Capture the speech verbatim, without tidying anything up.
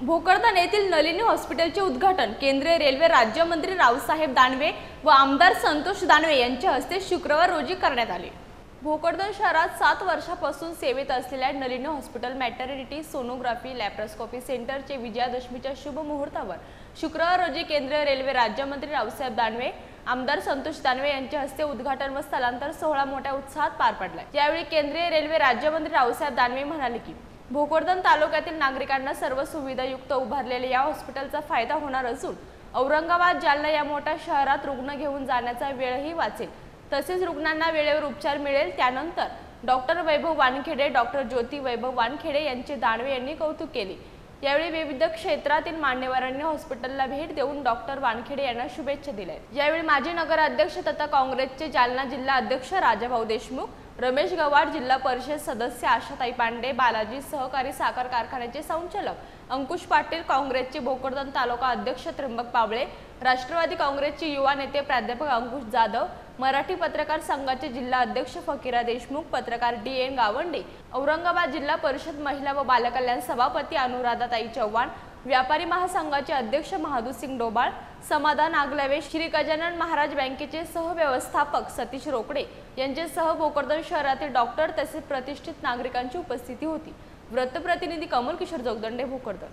भोकरदन येथील नलिनी हॉस्पिटलचे उद्घाटन केंद्रीय रेल्वे राज्यमंत्री रावसाहेब दानवे व आमदार संतोष दानवे यांच्या हस्ते शुक्रवार रोजी करण्यात आले। भोकरदन शहरात सात वर्षापासून सेवेत असलेल्या Nalini hospital maternity sonography laparoscopy सेंटरचे विजयादशमीच्या शुभ मुहूर्तावर शुक्रवार रोजी केंद्रीय रेल्वे राज्यमंत्री रावसाहेब दानवे, आमदार संतोष दानवे यांच्या हस्ते उद्घाटन व स्थलांतर सोहळा मोठ्या उत्साहात पार पडला। यावेळी केंद्रीय रेल्वे राज्यमंत्री रावसाहेब दानवे म्हणाले की भोकरदन तालुक्यातील नागरिकांना सर्व सुविधायुक्त उभारलेल्या या हॉस्पिटलचा फायदा होणार असून औरंगाबाद, जालना या मोठ्या शहरात रुग्ण घेऊन जाण्याचा वेळही वाचेल, तसेच रुग्णांना वेळेवर उपचार मिळेल। त्यानंतर डॉक्टर वैभव वानखेडे, डॉक्टर ज्योती वैभव वानखेडे यांचे दानवे यांनी कौतुक केले। यावेळी विविध क्षेत्रातील मान्यवरांनी हॉस्पिटलला भेट देऊन डॉक्टर वानखेडे यांना शुभेच्छा दिल्या। यावेळी माजी नगराध्यक्ष तथा काँग्रेसचे जालना जिल्हा अध्यक्ष राजाभाऊ देशमुख, रमेश गवाड, जिल्हा परिषद सदस्य आशाताई पांडे, बालाजी सहकारी साखर कारखान्याचे संचालक अंकुश पाटील, काँग्रेसचे भोकरदन तालुका अध्यक्ष त्र्यंबक पावळे, राष्ट्रवादी काँग्रेसचे युवा नेते प्राध्यापक अंकुश जाधव, मराठी पत्रकार संघाचे जिल्हा अध्यक्ष फकीरा देशमुख, पत्रकार डी एन गावंडे, औरंगाबाद जिल्हा परिषद महिला व बालकल्याण सभापती अनुराधाताई चव्हाण, व्यापारी महासंघाचे अध्यक्ष महादूसिंग डोबाळ, समाधान आगलावे, श्री गजानन महाराज बँकेचे सहव्यवस्थापक सतीश रोकडे यांच्यासह भोकरदन शहरातील डॉक्टर तसेच प्रतिष्ठित नागरिकांची उपस्थिती होती। वृत्तप्रतिनिधी कमल किशोर जोगदंडे, भोकरदन।